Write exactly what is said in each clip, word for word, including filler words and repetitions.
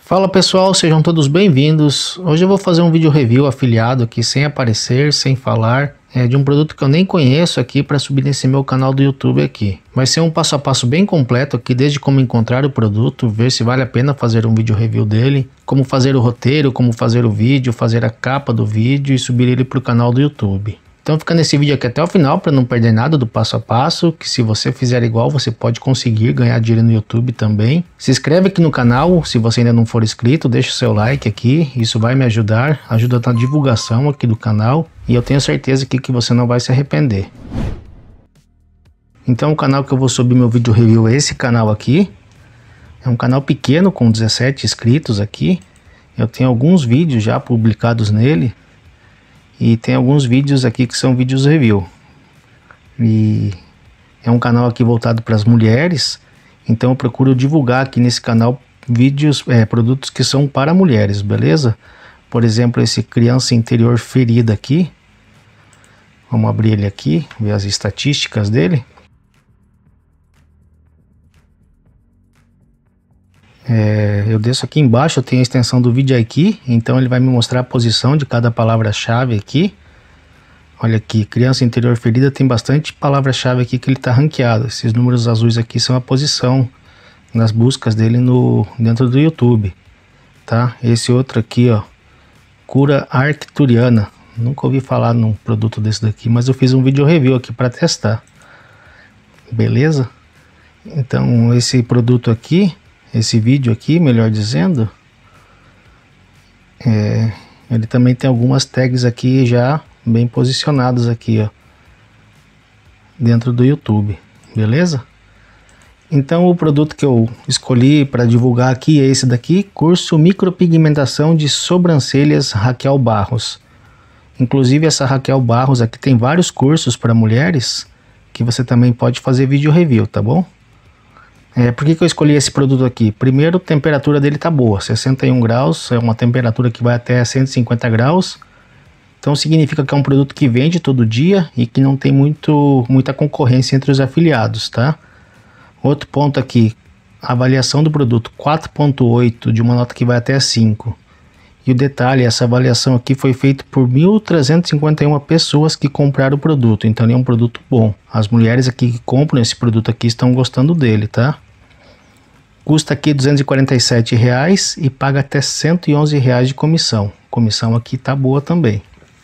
Fala pessoal, sejam todos bem-vindos. Hoje eu vou fazer um vídeo review afiliado aqui sem aparecer, sem falar, é, de um produto que eu nem conheço aqui para subir nesse meu canal do YouTube aqui. Vai ser um passo a passo bem completo aqui, desde como encontrar o produto, ver se vale a pena fazer um vídeo review dele, como fazer o roteiro, como fazer o vídeo, fazer a capa do vídeo e subir ele para o canal do YouTube. Então fica nesse vídeo aqui até o final para não perder nada do passo a passo, que se você fizer igual você pode conseguir ganhar dinheiro no YouTube também. Se inscreve aqui no canal, se você ainda não for inscrito, deixa o seu like aqui, isso vai me ajudar, ajuda na divulgação aqui do canal e eu tenho certeza aqui que você não vai se arrepender. Então o canal que eu vou subir meu vídeo review é esse canal aqui, é um canal pequeno com dezessete inscritos aqui, eu tenho alguns vídeos já publicados nele. E tem alguns vídeos aqui que são vídeos review. E é um canal aqui voltado para as mulheres. Então eu procuro divulgar aqui nesse canal vídeos, é, produtos que são para mulheres, beleza? Por exemplo, esse criança interior ferida aqui. Vamos abrir ele aqui, ver as estatísticas dele. É, eu desço aqui embaixo, eu tenho a extensão do vídeo aqui, então ele vai me mostrar a posição de cada palavra-chave aqui. Olha aqui, criança interior ferida, tem bastante palavra-chave aqui que ele está ranqueado. Esses números azuis aqui são a posição nas buscas dele no, dentro do YouTube, tá? Esse outro aqui, ó, cura arcturiana. Nunca ouvi falar num produto desse daqui, mas eu fiz um vídeo review aqui para testar. Beleza? Então esse produto aqui, esse vídeo aqui, melhor dizendo, é, ele também tem algumas tags aqui já bem posicionadas aqui, ó, dentro do YouTube, beleza? Então o produto que eu escolhi para divulgar aqui é esse daqui, curso micropigmentação de sobrancelhas Raquel Barros. Inclusive essa Raquel Barros aqui tem vários cursos para mulheres que você também pode fazer vídeo review, tá bom? É, por que que eu escolhi esse produto aqui? Primeiro, a temperatura dele tá boa, sessenta e um graus, é uma temperatura que vai até cento e cinquenta graus. Então significa que é um produto que vende todo dia e que não tem muito, muita concorrência entre os afiliados, tá? Outro ponto aqui, a avaliação do produto quatro ponto oito, de uma nota que vai até cinco. E o detalhe, essa avaliação aqui foi feita por mil trezentas e cinquenta e uma pessoas que compraram o produto, então ele é um produto bom. As mulheres aqui que compram esse produto aqui estão gostando dele, tá? Custa aqui duzentos e quarenta e sete reais e paga até cento e onze reais de comissão. Comissão aqui tá boa também.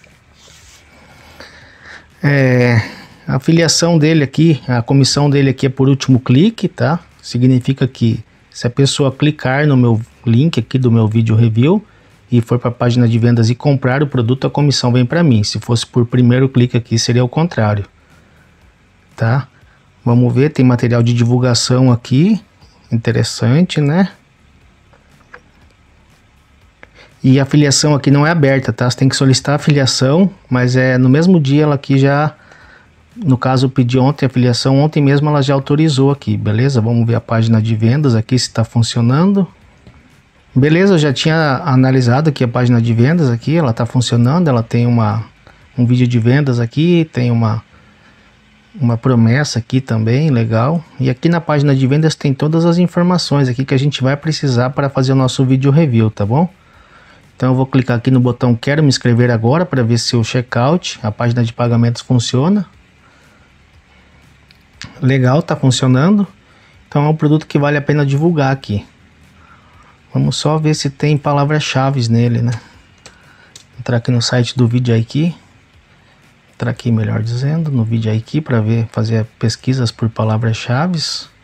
É, a afiliação dele aqui, a comissão dele aqui é por último clique, tá? Significa que se a pessoa clicar no meu link aqui do meu vídeo review e for para a página de vendas e comprar o produto, a comissão vem para mim. Se fosse por primeiro clique aqui, seria o contrário, tá? Vamos ver, tem material de divulgação aqui. Interessante, né? E a afiliação aqui não é aberta, tá? Você tem que solicitar a afiliação, mas é no mesmo dia ela aqui já, no caso eu pedi ontem a afiliação, ontem mesmo ela já autorizou aqui, beleza? Vamos ver a página de vendas aqui se está funcionando. Beleza, eu já tinha analisado aqui a página de vendas aqui, ela está funcionando, ela tem uma, um vídeo de vendas aqui, tem uma uma promessa aqui também, legal. E aqui na página de vendas tem todas as informações aqui que a gente vai precisar para fazer o nosso vídeo review, tá bom? Então eu vou clicar aqui no botão quero me inscrever agora para ver se o checkout, a página de pagamentos funciona. Legal, tá funcionando. Então é um produto que vale a pena divulgar aqui. Vamos só ver se tem palavras-chave nele, né? Entrar aqui no site do vídeo aqui. Entrar aqui, melhor dizendo, no vídeo aqui para ver, fazer pesquisas por palavras-chave.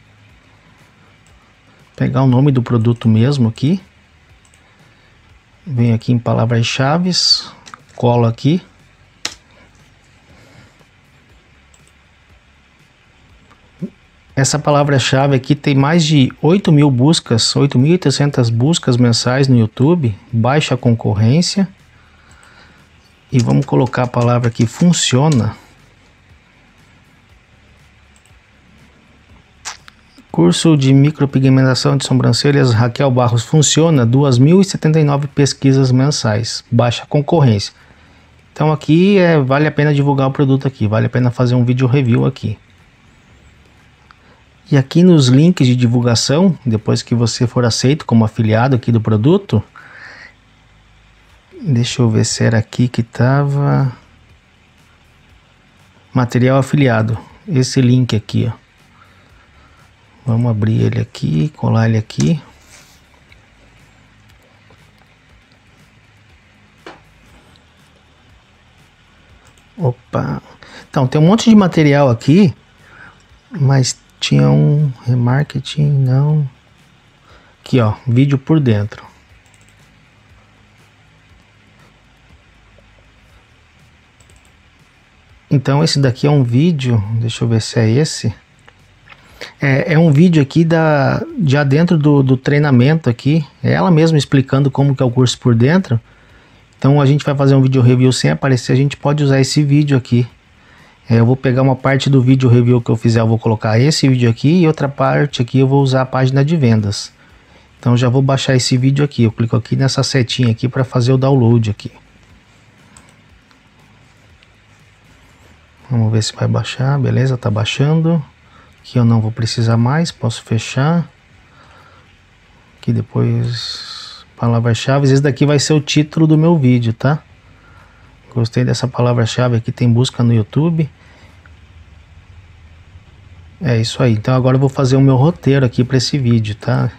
Pegar o nome do produto mesmo aqui. Venho aqui em palavras-chave, colo aqui. Essa palavra-chave aqui tem mais de oito mil buscas, oito mil e oitocentas buscas mensais no YouTube, baixa concorrência. E vamos colocar a palavra aqui, funciona. Curso de micropigmentação de sobrancelhas Raquel Barros funciona, duas mil e setenta e nove pesquisas mensais, baixa concorrência. Então aqui é, vale a pena divulgar o produto aqui, vale a pena fazer um vídeo review aqui. E aqui nos links de divulgação, depois que você for aceito como afiliado aqui do produto, deixa eu ver se era aqui que estava, material afiliado, esse link aqui, ó. Vamos abrir ele aqui, colar ele aqui. Opa, então tem um monte de material aqui, mas tinha um remarketing, não. Aqui ó, vídeo por dentro. Então esse daqui é um vídeo, deixa eu ver se é esse. É, é um vídeo aqui da, já dentro do, do treinamento aqui, é ela mesma explicando como que é o curso por dentro. Então a gente vai fazer um vídeo review sem aparecer, a gente pode usar esse vídeo aqui. É, eu vou pegar uma parte do vídeo review que eu fizer, eu vou colocar esse vídeo aqui, e outra parte aqui eu vou usar a página de vendas. Então já vou baixar esse vídeo aqui, eu clico aqui nessa setinha aqui para fazer o download aqui. Vamos ver se vai baixar, beleza, tá baixando. Aqui eu não vou precisar mais, posso fechar. Aqui depois, palavras-chave, esse daqui vai ser o título do meu vídeo, tá? Gostei dessa palavra-chave aqui, tem busca no YouTube. É isso aí, então agora eu vou fazer o meu roteiro aqui para esse vídeo, tá?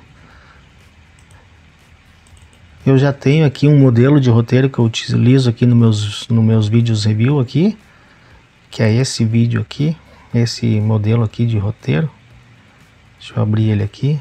Eu já tenho aqui um modelo de roteiro que eu utilizo aqui nos meus, nos meus vídeos review aqui, que é esse vídeo aqui, esse modelo aqui de roteiro. Deixa eu abrir ele aqui.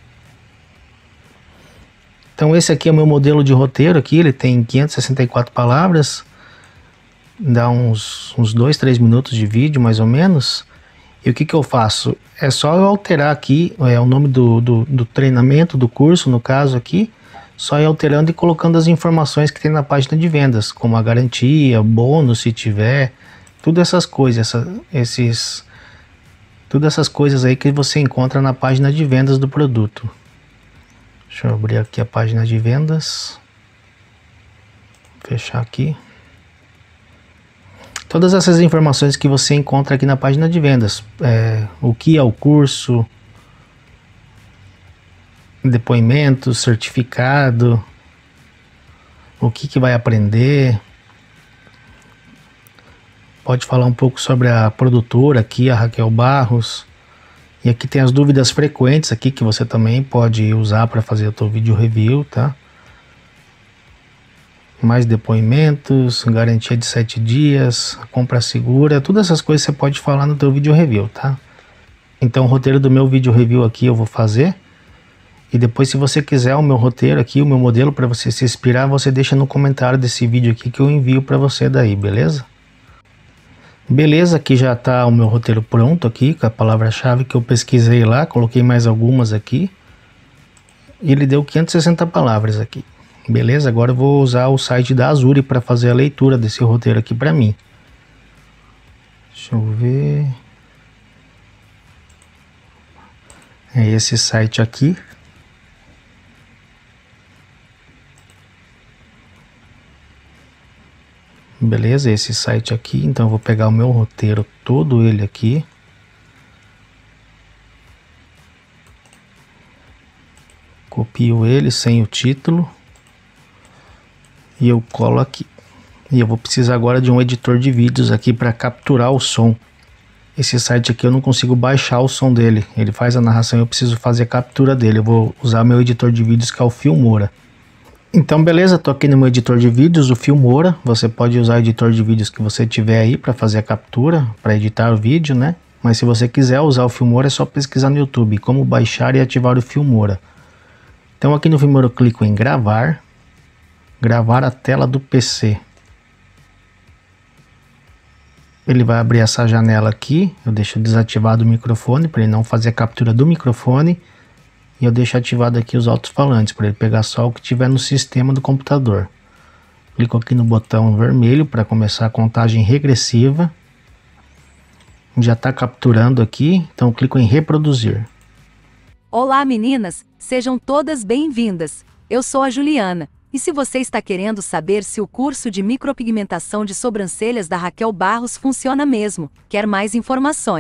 Então esse aqui é o meu modelo de roteiro aqui, ele tem quinhentas e sessenta e quatro palavras, dá uns, uns dois, três minutos de vídeo mais ou menos. E o que que eu faço? É só eu alterar aqui é, o nome do, do, do treinamento, do curso no caso aqui, só ir alterando e colocando as informações que tem na página de vendas, como a garantia, bônus se tiver, tudo essas coisas, essa, esses, tudo essas coisas aí que você encontra na página de vendas do produto. Deixa eu abrir aqui a página de vendas, fechar aqui. Todas essas informações que você encontra aqui na página de vendas, é, o que é o curso, depoimento, certificado, o que que vai aprender. Pode falar um pouco sobre a produtora aqui, a Raquel Barros. E aqui tem as dúvidas frequentes aqui que você também pode usar para fazer o teu vídeo review, tá? Mais depoimentos, garantia de sete dias, compra segura, todas essas coisas você pode falar no teu vídeo review, tá? Então o roteiro do meu vídeo review aqui eu vou fazer. E depois, se você quiser o meu roteiro aqui, o meu modelo para você se inspirar, você deixa no comentário desse vídeo aqui que eu envio para você daí, beleza? Beleza, aqui já tá o meu roteiro pronto aqui, com a palavra-chave que eu pesquisei lá, coloquei mais algumas aqui. E ele deu quinhentas e sessenta palavras aqui. Beleza, agora eu vou usar o site da Azure para fazer a leitura desse roteiro aqui para mim. Deixa eu ver. É esse site aqui. Beleza, esse site aqui, então eu vou pegar o meu roteiro, todo ele aqui. Copio ele sem o título. E eu colo aqui. E eu vou precisar agora de um editor de vídeos aqui para capturar o som. Esse site aqui eu não consigo baixar o som dele. Ele faz a narração e eu preciso fazer a captura dele. Eu vou usar meu editor de vídeos que é o Filmora. Então beleza, tô aqui no meu editor de vídeos, o Filmora. Você pode usar o editor de vídeos que você tiver aí para fazer a captura, para editar o vídeo, né? Mas se você quiser usar o Filmora é só pesquisar no YouTube como baixar e ativar o Filmora. Então aqui no Filmora eu clico em gravar. Gravar a tela do P C. Ele vai abrir essa janela aqui. Eu deixo desativado o microfone para ele não fazer a captura do microfone. E eu deixo ativado aqui os alto-falantes para ele pegar só o que tiver no sistema do computador. Clico aqui no botão vermelho para começar a contagem regressiva. Já está capturando aqui, então eu clico em reproduzir. Olá meninas, sejam todas bem-vindas. Eu sou a Juliana. E se você está querendo saber se o curso de micropigmentação de sobrancelhas da Raquel Barros funciona mesmo, quer mais informações?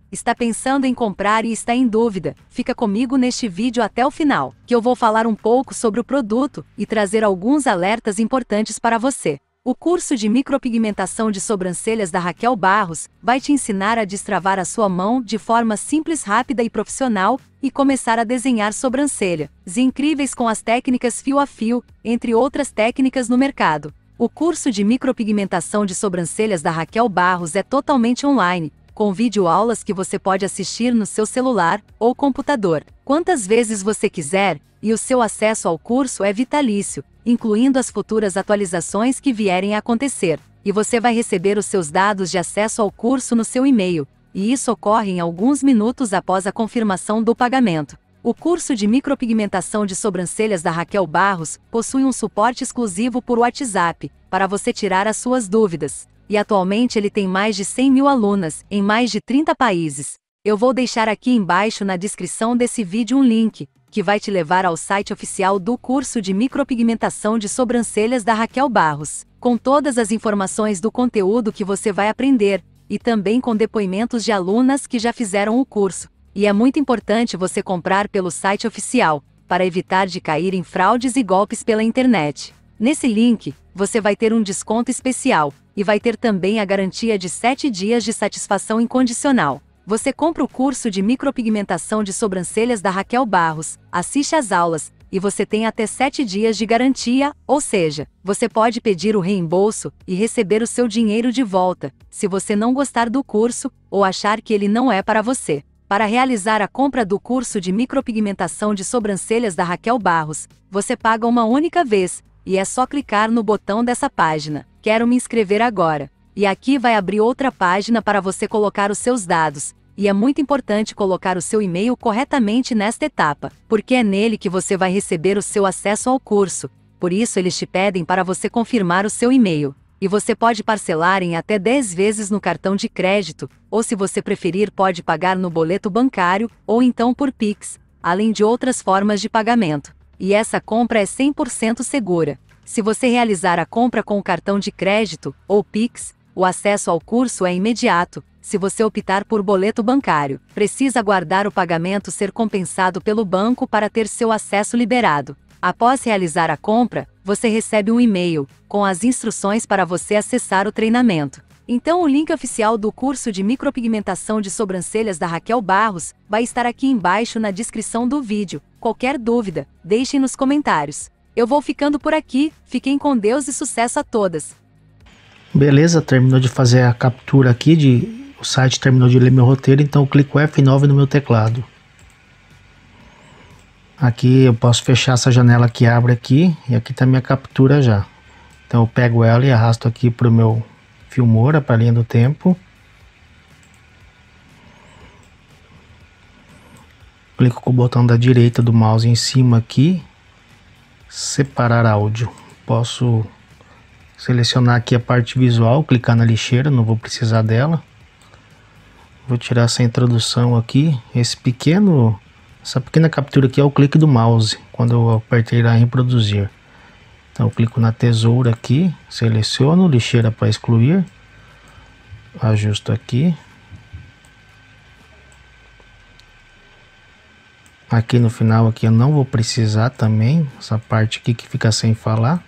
Está pensando em comprar e está em dúvida? Fica comigo neste vídeo até o final, que eu vou falar um pouco sobre o produto e trazer alguns alertas importantes para você. O curso de micropigmentação de sobrancelhas da Raquel Barros vai te ensinar a destravar a sua mão de forma simples, rápida e profissional e começar a desenhar sobrancelhas incríveis com as técnicas fio a fio, entre outras técnicas no mercado. O curso de micropigmentação de sobrancelhas da Raquel Barros é totalmente online, com videoaulas que você pode assistir no seu celular ou computador, quantas vezes você quiser, e o seu acesso ao curso é vitalício, incluindo as futuras atualizações que vierem a acontecer, e você vai receber os seus dados de acesso ao curso no seu e-mail, e isso ocorre em alguns minutos após a confirmação do pagamento. O curso de micropigmentação de sobrancelhas da Raquel Barros possui um suporte exclusivo por WhatsApp, para você tirar as suas dúvidas, e atualmente ele tem mais de cem mil alunas, em mais de trinta países. Eu vou deixar aqui embaixo na descrição desse vídeo um link, que vai te levar ao site oficial do curso de micropigmentação de sobrancelhas da Raquel Barros, com todas as informações do conteúdo que você vai aprender, e também com depoimentos de alunas que já fizeram o curso. E é muito importante você comprar pelo site oficial, para evitar de cair em fraudes e golpes pela internet. Nesse link, você vai ter um desconto especial, e vai ter também a garantia de sete dias de satisfação incondicional. Você compra o curso de micropigmentação de sobrancelhas da Raquel Barros, assiste às aulas, e você tem até sete dias de garantia, ou seja, você pode pedir o reembolso e receber o seu dinheiro de volta, se você não gostar do curso, ou achar que ele não é para você. Para realizar a compra do curso de micropigmentação de sobrancelhas da Raquel Barros, você paga uma única vez, e é só clicar no botão dessa página, quero me inscrever agora. E aqui vai abrir outra página para você colocar os seus dados, e é muito importante colocar o seu e-mail corretamente nesta etapa, porque é nele que você vai receber o seu acesso ao curso, por isso eles te pedem para você confirmar o seu e-mail. E você pode parcelar em até dez vezes no cartão de crédito, ou se você preferir pode pagar no boleto bancário, ou então por Pix, além de outras formas de pagamento. E essa compra é cem por cento segura. Se você realizar a compra com o cartão de crédito, ou Pix, o acesso ao curso é imediato. Se você optar por boleto bancário, precisa aguardar o pagamento ser compensado pelo banco para ter seu acesso liberado. Após realizar a compra, você recebe um e-mail, com as instruções para você acessar o treinamento. Então o link oficial do curso de micropigmentação de sobrancelhas da Raquel Barros vai estar aqui embaixo na descrição do vídeo. Qualquer dúvida, deixem nos comentários. Eu vou ficando por aqui, fiquem com Deus e sucesso a todas! Beleza, terminou de fazer a captura aqui, de, o site terminou de ler meu roteiro, então eu clico F nove no meu teclado. Aqui eu posso fechar essa janela que abre aqui, e aqui está minha captura já. Então eu pego ela e arrasto aqui para o meu Filmora, para a linha do tempo. Clico com o botão da direita do mouse em cima aqui, separar áudio. Posso selecionar aqui a parte visual, clicar na lixeira, não vou precisar dela. Vou tirar essa introdução aqui, esse pequeno... Essa pequena captura aqui é o clique do mouse, quando eu apertei lá em reproduzir. Então eu clico na tesoura aqui, seleciono, lixeira para excluir, ajusto aqui. Aqui no final aqui eu não vou precisar também, essa parte aqui que fica sem falar.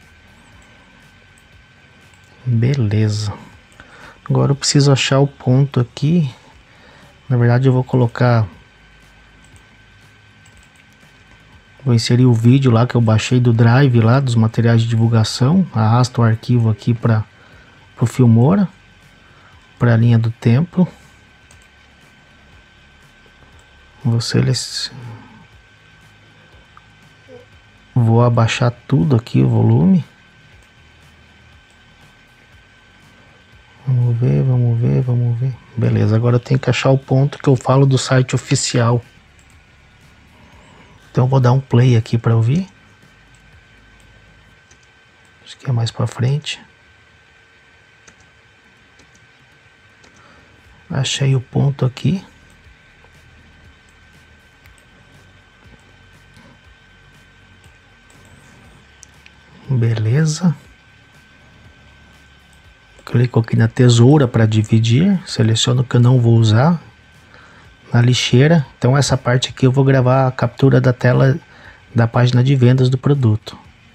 Beleza. Agora eu preciso achar o ponto aqui, na verdade eu vou colocar... Vou inserir o vídeo lá que eu baixei do Drive lá, dos materiais de divulgação. Arrasto o arquivo aqui para o Filmora, para a linha do tempo. Vou selecionar. Vou abaixar tudo aqui, o volume. Vamos ver, vamos ver, vamos ver. Beleza, agora eu tenho que achar o ponto que eu falo do site oficial. Então eu vou dar um play aqui para ouvir. Acho que é mais para frente. Achei o ponto aqui. Beleza. Clico aqui na tesoura para dividir. Seleciono o que eu não vou usar. na lixeira. Então essa parte aqui eu vou gravar a captura da tela da página de vendas do produto.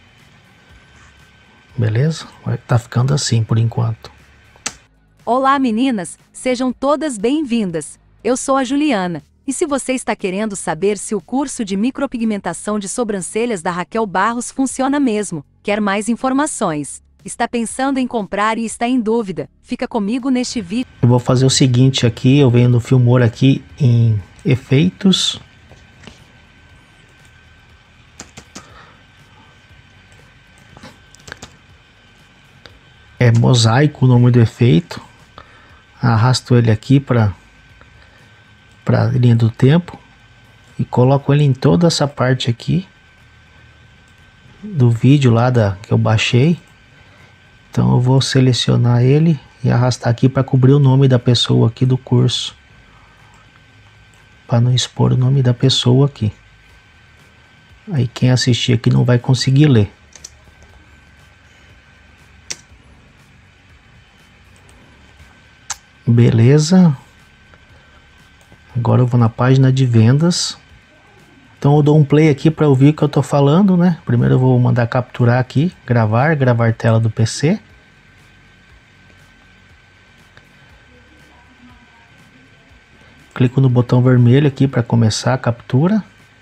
Beleza? Vai tá ficando assim por enquanto. Olá meninas, sejam todas bem-vindas. Eu sou a Juliana. E se você está querendo saber se o curso de micropigmentação de sobrancelhas da Raquel Barros funciona mesmo, quer mais informações, está pensando em comprar e está em dúvida, fica comigo neste vídeo. Eu vou fazer o seguinte aqui, eu venho no Filmora aqui em efeitos. É mosaico o nome do efeito. Arrasto ele aqui para para linha do tempo e coloco ele em toda essa parte aqui do vídeo lá da que eu baixei. Então eu vou selecionar ele e arrastar aqui para cobrir o nome da pessoa aqui do curso, para não expor o nome da pessoa aqui. Aí quem assistir aqui não vai conseguir ler. Beleza. Agora eu vou na página de vendas. Então eu dou um play aqui para ouvir o que eu tô falando, né? Primeiro eu vou mandar capturar aqui, gravar, gravar tela do P C. Clico no botão vermelho aqui para começar a captura.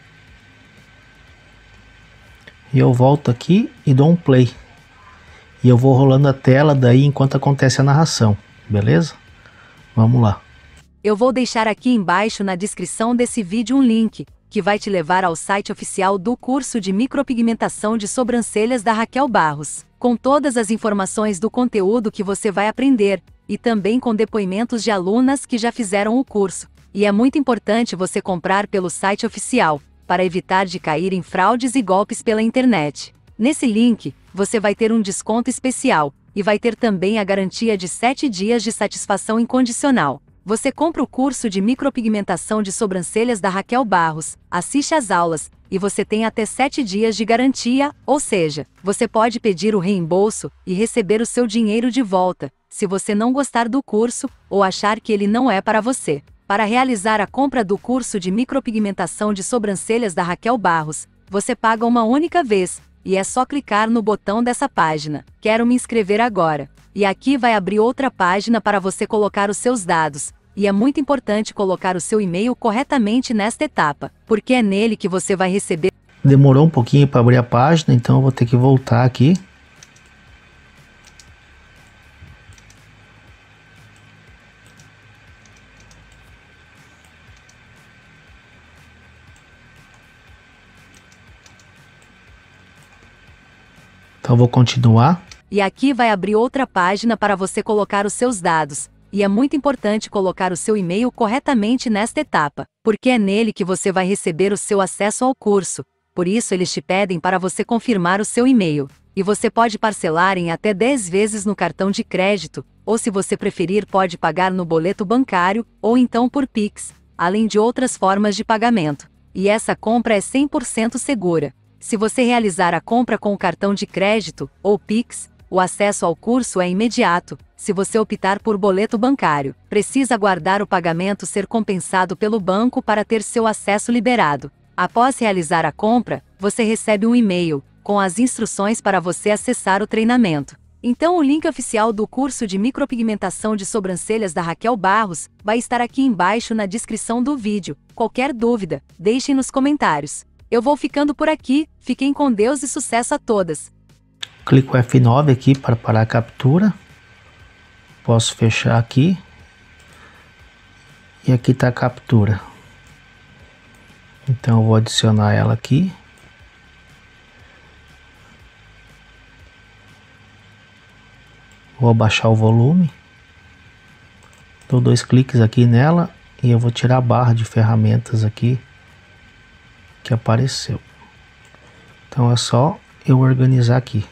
E eu volto aqui e dou um play. E eu vou rolando a tela daí enquanto acontece a narração, beleza? Vamos lá. Eu vou deixar aqui embaixo na descrição desse vídeo um link, que vai te levar ao site oficial do curso de micropigmentação de sobrancelhas da Raquel Barros, com todas as informações do conteúdo que você vai aprender, e também com depoimentos de alunas que já fizeram o curso. E é muito importante você comprar pelo site oficial, para evitar de cair em fraudes e golpes pela internet. Nesse link, você vai ter um desconto especial, e vai ter também a garantia de sete dias de satisfação incondicional. Você compra o curso de micropigmentação de sobrancelhas da Raquel Barros, assiste às aulas, e você tem até sete dias de garantia, ou seja, você pode pedir o reembolso e receber o seu dinheiro de volta, se você não gostar do curso, ou achar que ele não é para você. Para realizar a compra do curso de micropigmentação de sobrancelhas da Raquel Barros, você paga uma única vez, e é só clicar no botão dessa página, quero me inscrever agora. E aqui vai abrir outra página para você colocar os seus dados, e é muito importante colocar o seu e-mail corretamente nesta etapa, porque é nele que você vai receber. Demorou um pouquinho para abrir a página, então eu vou ter que voltar aqui. Então eu vou continuar. E aqui vai abrir outra página para você colocar os seus dados, e é muito importante colocar o seu e-mail corretamente nesta etapa, porque é nele que você vai receber o seu acesso ao curso. Por isso eles te pedem para você confirmar o seu e-mail, e você pode parcelar em até dez vezes no cartão de crédito, ou se você preferir pode pagar no boleto bancário, ou então por Pix, além de outras formas de pagamento. E essa compra é cem por cento segura. Se você realizar a compra com o cartão de crédito, ou Pix, o acesso ao curso é imediato. Se você optar por boleto bancário, precisa aguardar o pagamento ser compensado pelo banco para ter seu acesso liberado. Após realizar a compra, você recebe um e-mail, com as instruções para você acessar o treinamento. Então o link oficial do curso de micropigmentação de sobrancelhas da Raquel Barros, vai estar aqui embaixo na descrição do vídeo. Qualquer dúvida, deixem nos comentários. Eu vou ficando por aqui, fiquem com Deus e sucesso a todas! Clico F nove aqui para parar a captura. Posso fechar aqui. E aqui está a captura. Então eu vou adicionar ela aqui. Vou abaixar o volume. Dou dois cliques aqui nela e eu vou tirar a barra de ferramentas aqui que apareceu. Então é só eu organizar aqui.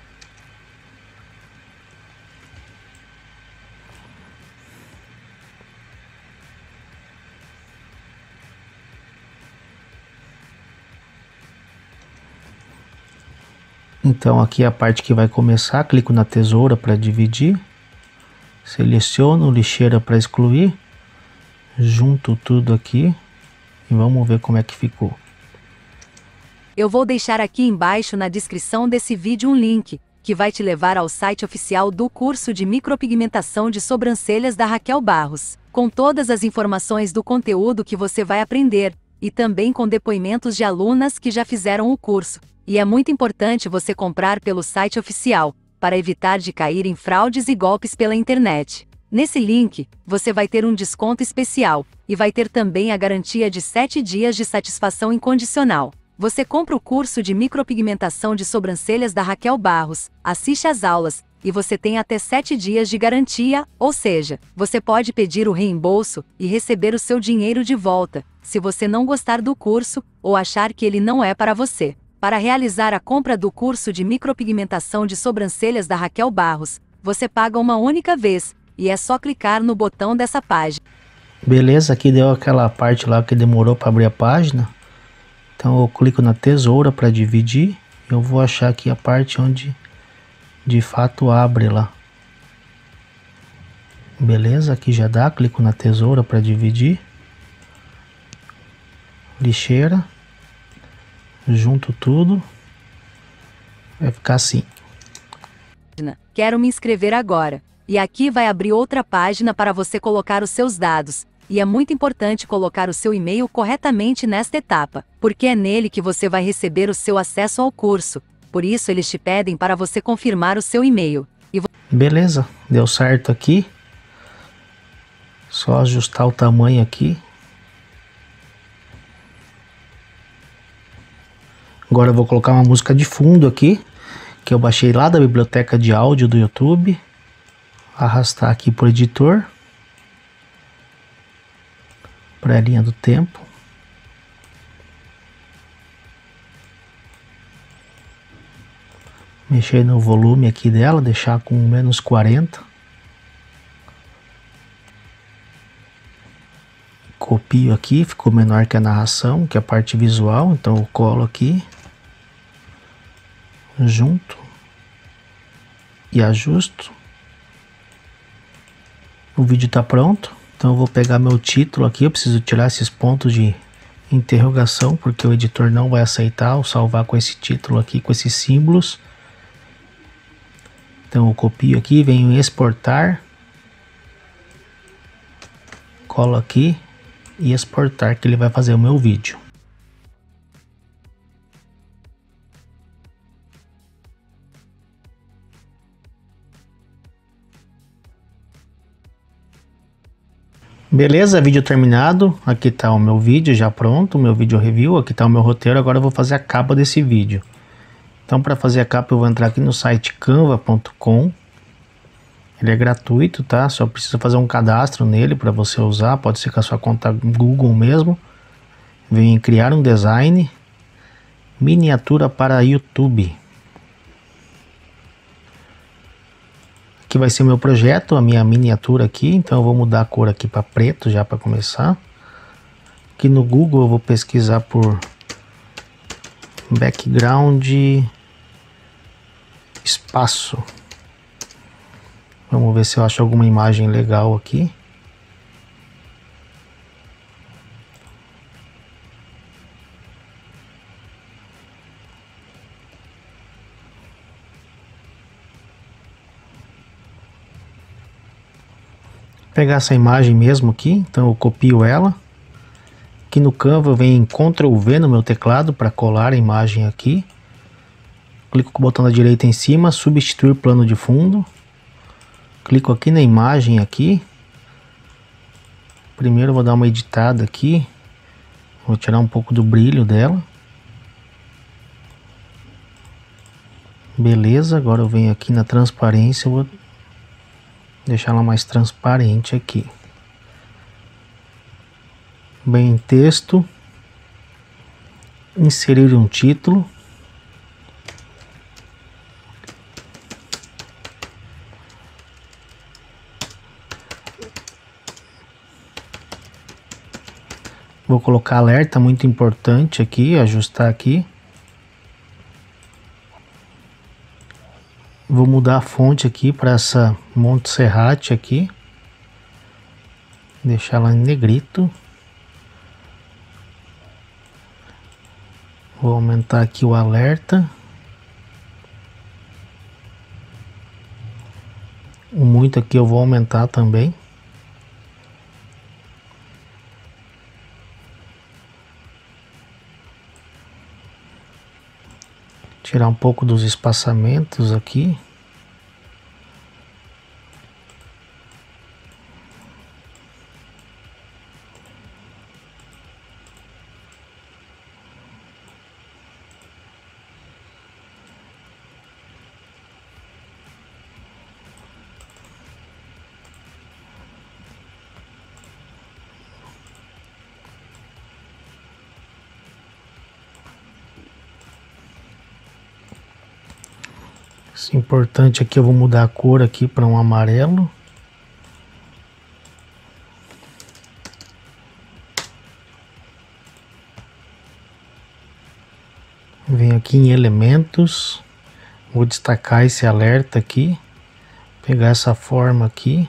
Então aqui é a parte que vai começar, clico na tesoura para dividir, seleciono lixeira para excluir, Junto tudo aqui e vamos ver como é que ficou. Eu vou deixar aqui embaixo na descrição desse vídeo um link, que vai te levar ao site oficial do curso de micropigmentação de sobrancelhas da Raquel Barros, com todas as informações do conteúdo que você vai aprender, e também com depoimentos de alunas que já fizeram o curso. E é muito importante você comprar pelo site oficial, para evitar de cair em fraudes e golpes pela internet. Nesse link, você vai ter um desconto especial, e vai ter também a garantia de sete dias de satisfação incondicional. Você compra o curso de micropigmentação de sobrancelhas da Raquel Barros, assiste às aulas, e você tem até sete dias de garantia, ou seja, você pode pedir o reembolso e receber o seu dinheiro de volta, se você não gostar do curso, ou achar que ele não é para você. Para realizar a compra do curso de micropigmentação de sobrancelhas da Raquel Barros, você paga uma única vez, e é só clicar no botão dessa página. Beleza, aqui deu aquela parte lá que demorou para abrir a página. Então eu clico na tesoura para dividir. Eu vou achar aqui a parte onde de fato abre lá. Beleza, aqui já dá. Clico na tesoura para dividir. Lixeira. Junto tudo. Vai ficar assim. Quero me inscrever agora. E aqui vai abrir outra página para você colocar os seus dados. E é muito importante colocar o seu e-mail corretamente nesta etapa, porque é nele que você vai receber o seu acesso ao curso. Por isso eles te pedem para você confirmar o seu e-mail. E vo... Beleza, deu certo aqui. Só ajustar o tamanho aqui. Agora eu vou colocar uma música de fundo aqui, que eu baixei lá da biblioteca de áudio do YouTube. Arrastar aqui para o editor. Para a linha do tempo. Mexer no volume aqui dela, deixar com menos quarenta. Copio aqui, ficou menor que a narração, que é a parte visual, então eu colo aqui. Junto. E ajusto. O vídeo está pronto. Então eu vou pegar meu título aqui, eu preciso tirar esses pontos de interrogação, porque o editor não vai aceitar eu salvar com esse título aqui, com esses símbolos. Então eu copio aqui, venho em exportar, colo aqui e exportar, que ele vai fazer o meu vídeo. Beleza, vídeo terminado. Aqui está o meu vídeo já pronto, o meu vídeo review. Aqui está o meu roteiro. Agora eu vou fazer a capa desse vídeo. Então, para fazer a capa, eu vou entrar aqui no site canva ponto com. Ele é gratuito, tá? Só precisa fazer um cadastro nele para você usar. Pode ser com a sua conta Google mesmo. Vem em criar um design. Miniatura para YouTube. Aqui vai ser o meu projeto, a minha miniatura aqui, então eu vou mudar a cor aqui para preto já para começar. Aqui no Google eu vou pesquisar por background espaço. Vamos ver se eu acho alguma imagem legal aqui. Pegar essa imagem mesmo aqui, então eu copio ela. Aqui no Canva eu venho em control V no meu teclado para colar a imagem aqui. Clico com o botão da direita em cima, substituir plano de fundo. Clico aqui na imagem aqui. Primeiro eu vou dar uma editada aqui. Vou tirar um pouco do brilho dela. Beleza, agora eu venho aqui na transparência, eu vou deixar ela mais transparente aqui. Bem, em texto, inserir um título. Vou colocar alerta, muito importante aqui, ajustar aqui. Vou mudar a fonte aqui para essa Montserrat aqui. deixar ela em negrito. Vou aumentar aqui o alerta. O muito aqui eu vou aumentar também. Tirar um pouco dos espaçamentos aqui. Isso é importante aqui, eu vou mudar a cor aqui para um amarelo. Venho aqui em elementos, vou destacar esse alerta aqui, pegar essa forma aqui.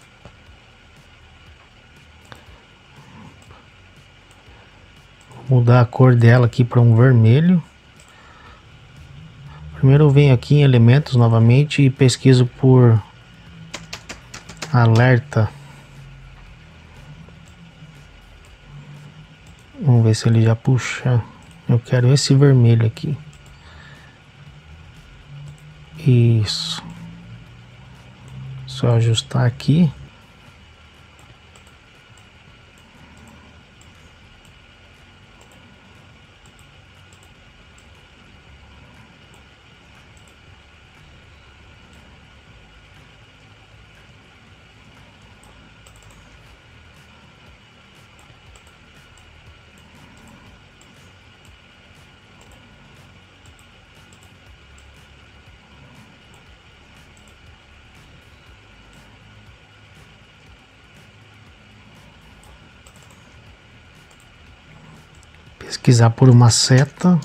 Vou mudar a cor dela aqui para um vermelho. Primeiro eu venho aqui em elementos novamente e pesquiso por alerta. Vamos ver se ele já puxa. Eu quero esse vermelho aqui. Isso. Só ajustar aqui. Pesquisar por uma seta.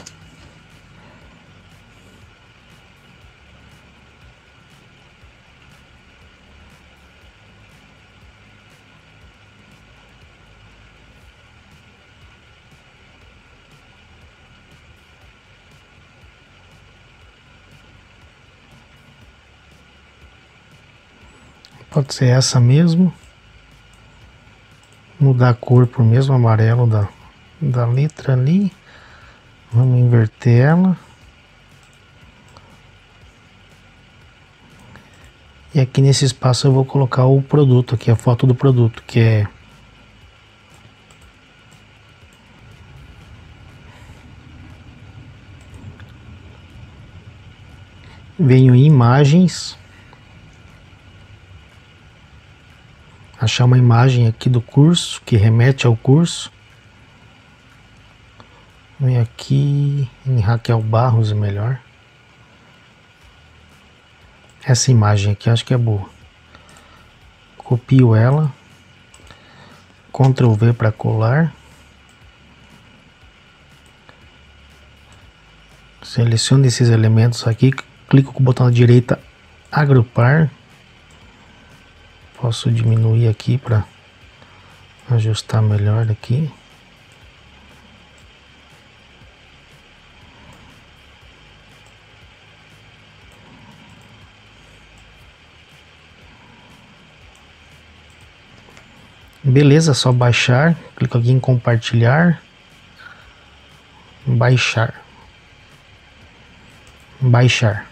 Pode ser essa mesmo. Mudar a cor pro mesmo amarelo da da letra ali. Vamos inverter ela. E aqui nesse espaço eu vou colocar o produto aqui, a foto do produto, que é venho em imagens, achar uma imagem aqui do curso que remete ao curso. Vem aqui em Raquel Barros, melhor. Essa imagem aqui acho que é boa. Copio ela. control V para colar. Seleciono esses elementos aqui. Clico com o botão da direita, agrupar. Posso diminuir aqui para ajustar melhor aqui. Beleza, só baixar, clico aqui em compartilhar, baixar, baixar.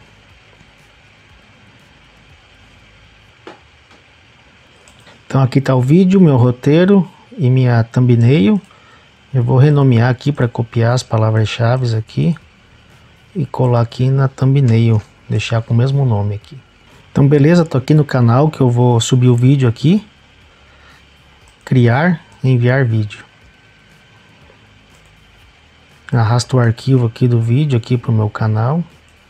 Então aqui está o vídeo, meu roteiro e minha thumbnail. Eu vou renomear aqui para copiar as palavras-chave aqui e colar aqui na thumbnail, deixar com o mesmo nome aqui. Então beleza, tô aqui no canal que eu vou subir o vídeo aqui. Criar, enviar vídeo. Arrasto o arquivo aqui do vídeo aqui para o meu canal.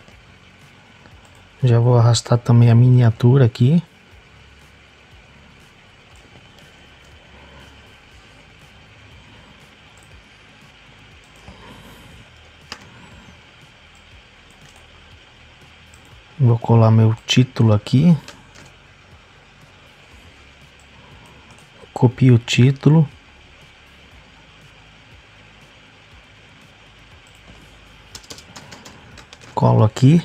Já vou arrastar também a miniatura aqui. Vou colar meu título aqui. Copio o título. Colo aqui.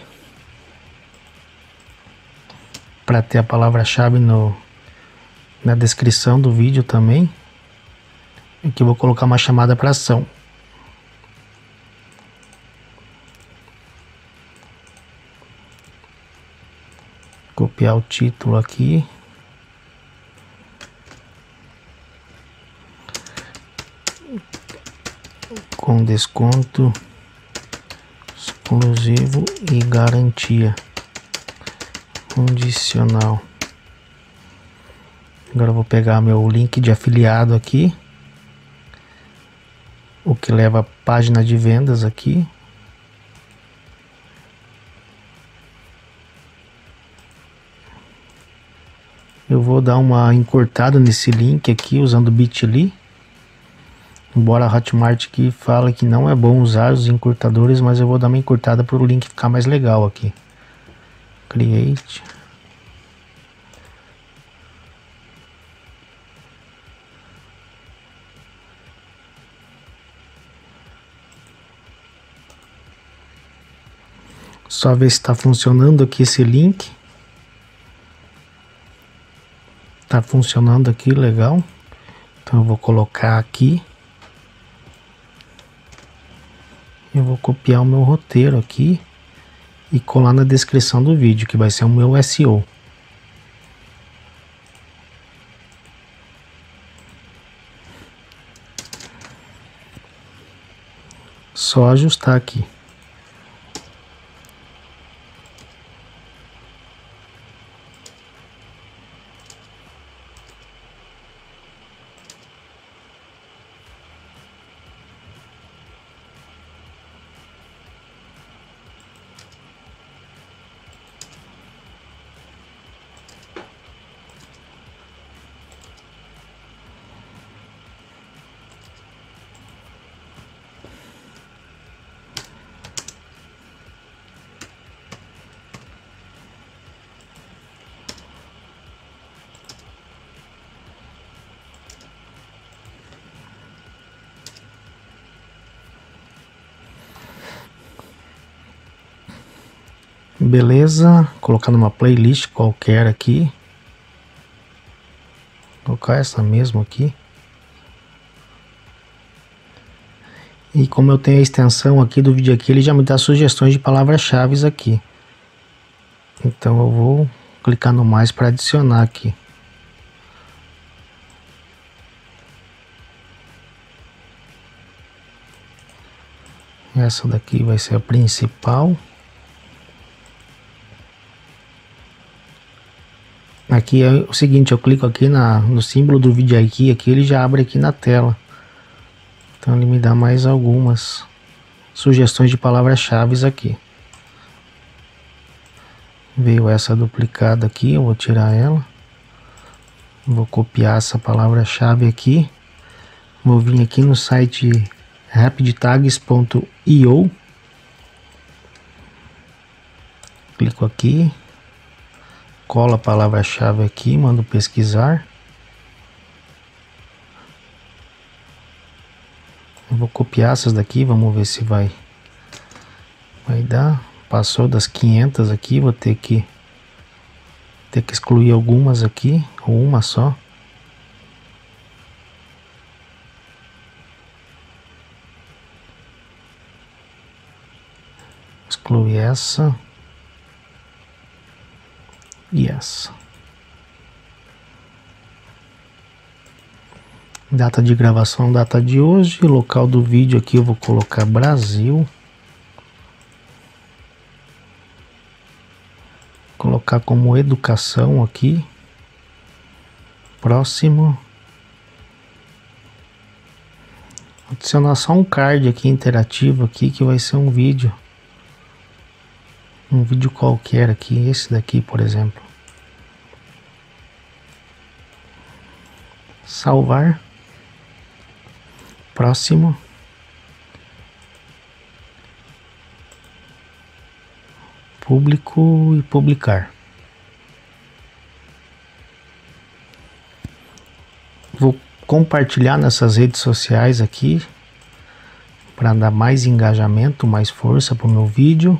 Para ter a palavra-chave no na descrição do vídeo também. Aqui eu vou colocar uma chamada para ação. Copiar o título aqui. Com desconto exclusivo e garantia condicional. Agora eu vou pegar meu link de afiliado aqui, o que leva a página de vendas aqui. Eu vou dar uma encurtada nesse link aqui usando o bit ponto l y. Embora a Hotmart aqui fala que não é bom usar os encurtadores, mas eu vou dar uma encurtada para o link ficar mais legal aqui. Create. Só ver se está funcionando aqui esse link. Tá funcionando aqui, legal. Então eu vou colocar aqui. Eu vou copiar o meu roteiro aqui e colar na descrição do vídeo, que vai ser o meu S E O. Só ajustar aqui. Beleza, colocar numa playlist qualquer aqui. Vou colocar essa mesmo aqui. E como eu tenho a extensão aqui do vídeo aqui, ele já me dá sugestões de palavras-chave aqui. Então eu vou clicar no mais para adicionar aqui. Essa daqui vai ser a principal. Aqui é o seguinte, eu clico aqui na, no símbolo do vídeo aqui, aqui ele já abre aqui na tela. Então ele me dá mais algumas sugestões de palavras-chave aqui. Veio essa duplicada aqui, eu vou tirar ela. Vou copiar essa palavra-chave aqui. Vou vir aqui no site rapid tags ponto i o. Clico aqui. Colo a palavra-chave aqui, mando pesquisar. Eu vou copiar essas daqui, vamos ver se vai vai dar. Passou das quinhentas aqui, vou ter que ter que excluir algumas aqui, ou uma só. Excluir essa. E essa. Data de gravação, data de hoje. Local do vídeo aqui eu vou colocar Brasil. Colocar como educação aqui. Próximo. Adicionar só um card aqui interativo aqui, que vai ser um vídeo. Um vídeo qualquer aqui, esse daqui, por exemplo. Salvar. Próximo. Público e publicar. Vou compartilhar nessas redes sociais aqui para dar mais engajamento, mais força para o meu vídeo.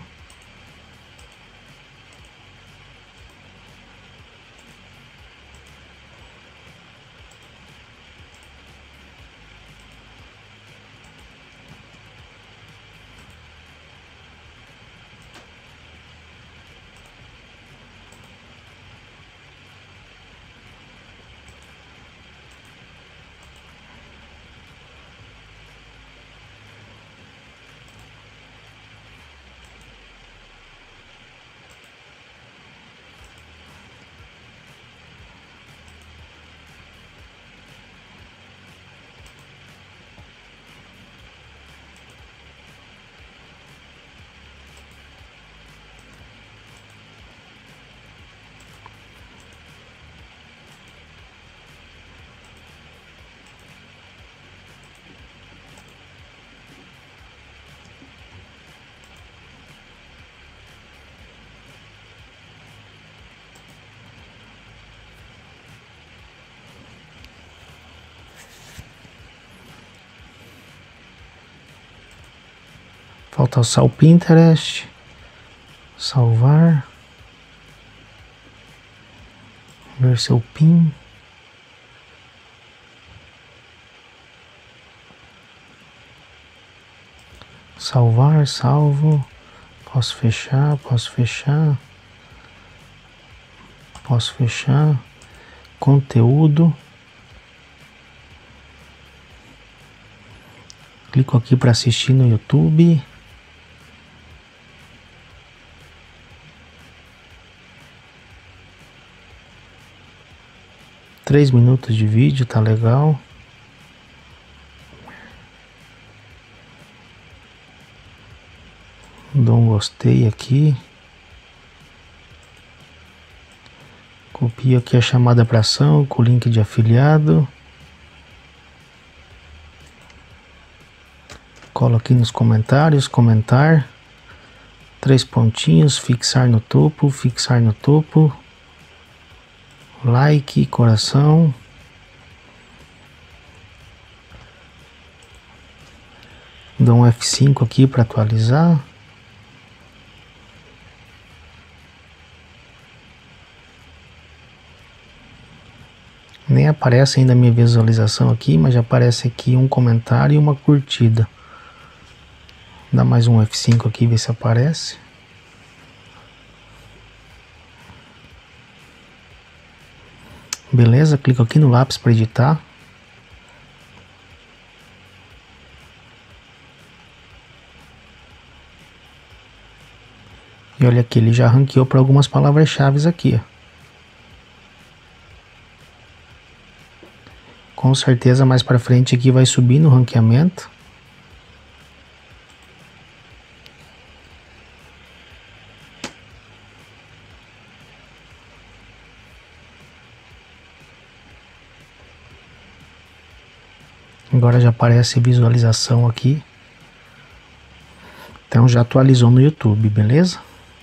Falta só o Pinterest. Salvar. Ver seu pin. Salvar, salvo. Posso fechar, posso fechar. Posso fechar. Conteúdo. Clico aqui para assistir no YouTube. Três minutos de vídeo, tá legal. Dou um gostei aqui. Copio aqui a chamada para ação com o link de afiliado. Colo aqui nos comentários, comentar. Três pontinhos, fixar no topo, fixar no topo. Like, coração. Dou um F cinco aqui para atualizar. Nem aparece ainda a minha visualização aqui, mas já aparece aqui um comentário e uma curtida. Dá mais um F cinco aqui, ver se aparece. Beleza, clico aqui no lápis para editar. E olha aqui, ele já ranqueou para algumas palavras-chave aqui, ó. Com certeza mais para frente aqui vai subir no ranqueamento. Agora já aparece visualização aqui. Então já atualizou no YouTube, beleza?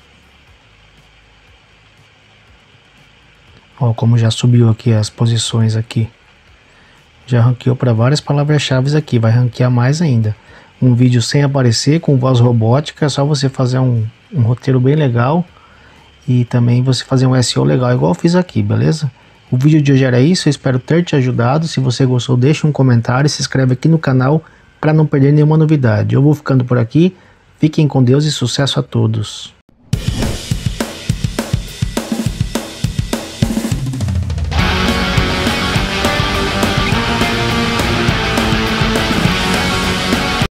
Ó, como já subiu aqui as posições aqui. Já ranqueou para várias palavras-chave aqui, vai ranquear mais ainda. Um vídeo sem aparecer, com voz robótica, é só você fazer um, um roteiro bem legal. E também você fazer um S E O legal, igual eu fiz aqui, beleza? O vídeo de hoje era isso, eu espero ter te ajudado. Se você gostou, deixa um comentário e se inscreve aqui no canal para não perder nenhuma novidade. Eu vou ficando por aqui, fiquem com Deus e sucesso a todos.